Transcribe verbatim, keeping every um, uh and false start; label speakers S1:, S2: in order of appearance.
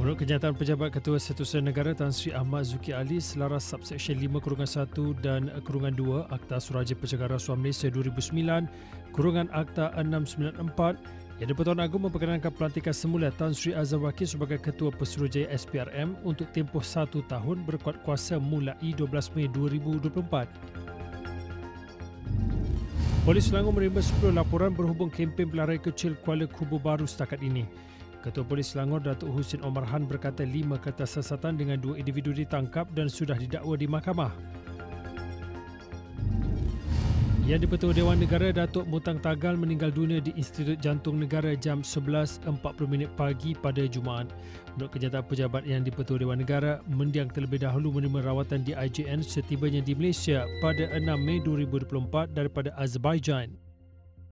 S1: Menurut kenyataan Pejabat Ketua Setiausaha Negara Tan Sri Ahmad Zuki Ali selaras Subseksyen lima Kurungan satu dan Kurungan dua Akta Suruhanjaya Pencegahan Rasuah Malaysia dua ribu sembilan, Kurungan Akta enam sembilan empat, Yang di-Pertuan Agong memperkenankan pelantikan semula Tan Sri Azhar Wakil sebagai Ketua Pesuruhjaya S P R M untuk tempoh satu tahun berkuat kuasa mulai dua belas Mei dua ribu dua puluh empat. Polis Selangor menerima sepuluh laporan berhubung kempen pelarian kecil Kuala Kubu Baru setakat ini. Ketua Polis Selangor Datuk Husin Omar Han berkata lima kertas siasatan dengan dua individu ditangkap dan sudah didakwa di mahkamah. Yang di-Pertua Dewan Negara Datuk Mutang Tagal meninggal dunia di Institut Jantung Negara jam sebelas empat puluh minit pagi pada Jumaat. Menurut kenyataan pejabat Yang di-Pertua Dewan Negara, mendiang terlebih dahulu menerima rawatan di I J N setibanya di Malaysia pada enam Mei dua ribu dua puluh empat daripada Azerbaijan.